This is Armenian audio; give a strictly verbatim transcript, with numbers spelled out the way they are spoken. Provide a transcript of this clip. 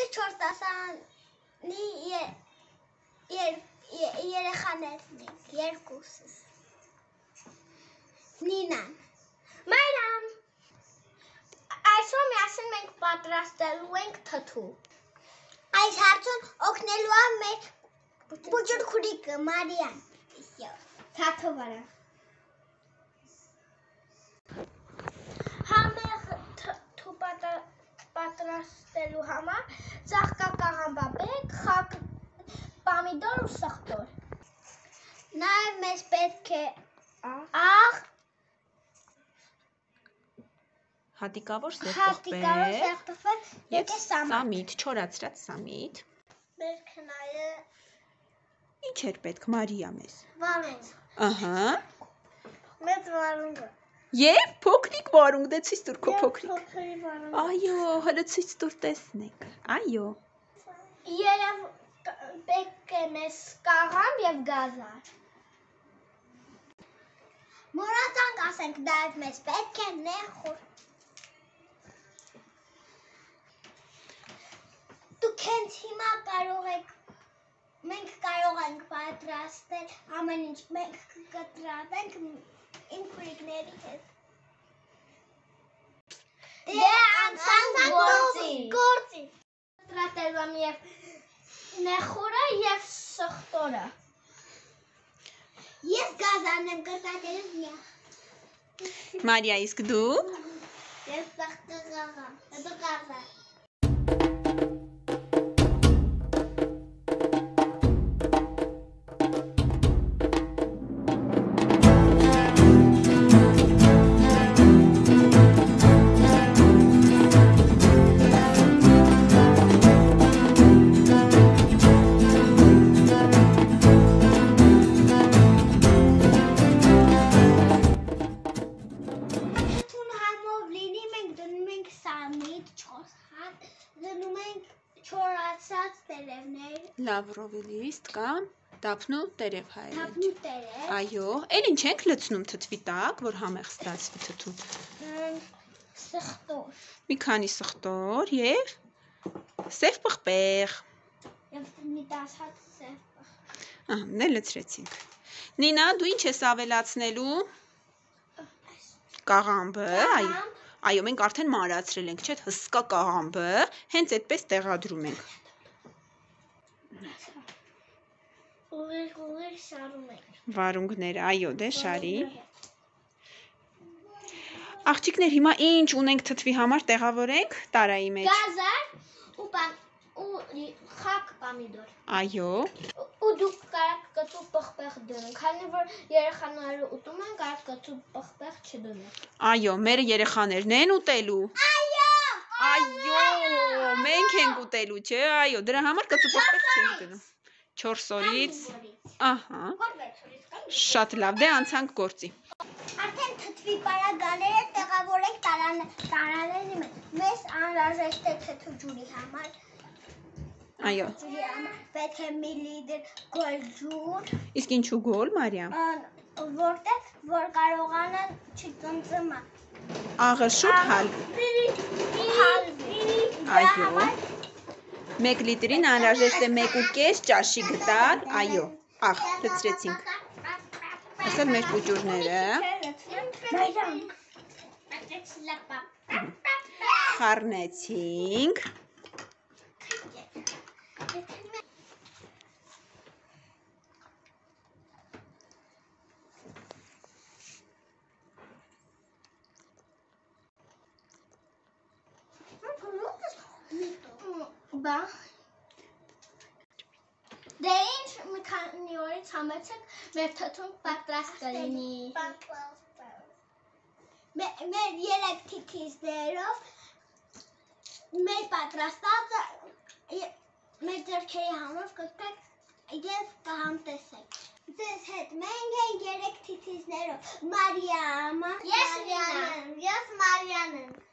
Մենք չորս դասարանի երեխաներն ենք, երկուսս։ Նինան։ Մարիամ։ Այսօր միասին մենք պատրաստելու ենք թթու։ Այս հարցում օգնելու է մեր աղջիկները Մարիան։ Թաթվարը։ Համեղ թթու պատրաստելու համար ծաղկա կաղամբաբեկ, խակ պամիդոր ու սխտոր։ Նաև մեզ պետք է աղ, հատիկավոր հատիկավոր սեղտվել և սամիտ, չորացրած սամիտ։ Պետք է նաև Ինչ էր պետք Մարիա մեզ։ վարունգ։ Ահա։ Մեծ վարունգը։ Եվ փոքրիկ վարունգ, դե ցույց տուր քո փոքրիկ։ Փոքրի վարունգ։ Այո, հələ ցույց տուր տեսնենք։ Այո։ Երև պետք է մեզ կաղամբ և գազար։ Մոռացանք ասենք նաև մեզ պետք է նեխուր։ Դուք հենց հիմա կարող եք, մենք կարող ենք պատրաստել ամեն ինչ, մենք կտրատենք իմ քույրիկների հետ։ Դե անցանք գործի։ Կտրատելու եմ և նեխուրը և սխտորը։ Ես գազարն եմ կտրատելու միա։ Մարիա, իսկ դու։ Ես սխտը գաղամ, դու գազար։ Լավրովի լիստ կամ դափնու տերև հայերեն։ Դափնու տերև։ Այո, էլ ինչ ենք լցնում թթվի տակ, որ համեղ ստացվի թթուն։ Սխտոր։ Մի քանի սխտոր և սև պղպեղ։ Եվ մի տասը հատ սև պղպեղ։ Ահա, ներ լցրեցինք։ Նինա, դու ինչ ես ավելացնելու։ Կաղամբը, այո։ Այո, մենք արդեն մարացրել ենք, չէ՞, հսկա կաղամբը, հենց այդպես տեղադրում ենք։ Ուղիղ-ուղիղ շարում ենք։ Վարունգները, այո, դե շարի։ Աղջիկներ, հիմա ինչ ունենք թթվի համար տեղավորենք տարայի մեջ։ Գազար ու խակ պամիդոր։ Այո։ Ու դուք կարաք կծու պղպեղ դնենք, քանի որ երեխաները ուտում են, կարաք կծու պղպեղ չդնենք։ Այո, մեր երեխաներն են ուտելու։ Այո։ Այո, մենք ենք ուտելու, չէ՞, այո, դրա համար կծու պղպեղ չենք դնում։ չորս օրից։ Ահա։ Շատ լավ, դե անցանք գործի։ Արդեն թթվի պարագաները տեղավորենք տարաների մեջ։ Մեզ անհրաժեշտ է թթու ջուրի համար։ Այո։ Ջուրի համար պետք է մի լիտր գոլ ջուր։ Իսկ ինչու գոլ, Մարիամ։ Որտեղ որ կարողանան չծնծմա։ Աղը շուտ հալվի։ Այո։ Մեկ լիտրին անհրաժեշտ է մեկ ու կես ճաշի գտալ, այո, աղ, լցրեցինք։ Ասել մեր պուճուրները։ Խառնեցինք։ Բա Դե ինչ մի քանի օրից համեցեք մեր թթուն պատրաստ կլինի։ Մեր երեք թիթիզներով մեր պատրաստածը մեր ձեռքերի համով կգաք և կհամտեսեք։ Ձեզ հետ մենք ենք երեք թիթիզներով Մարիամը, ես Նինան, ես Մարիանն։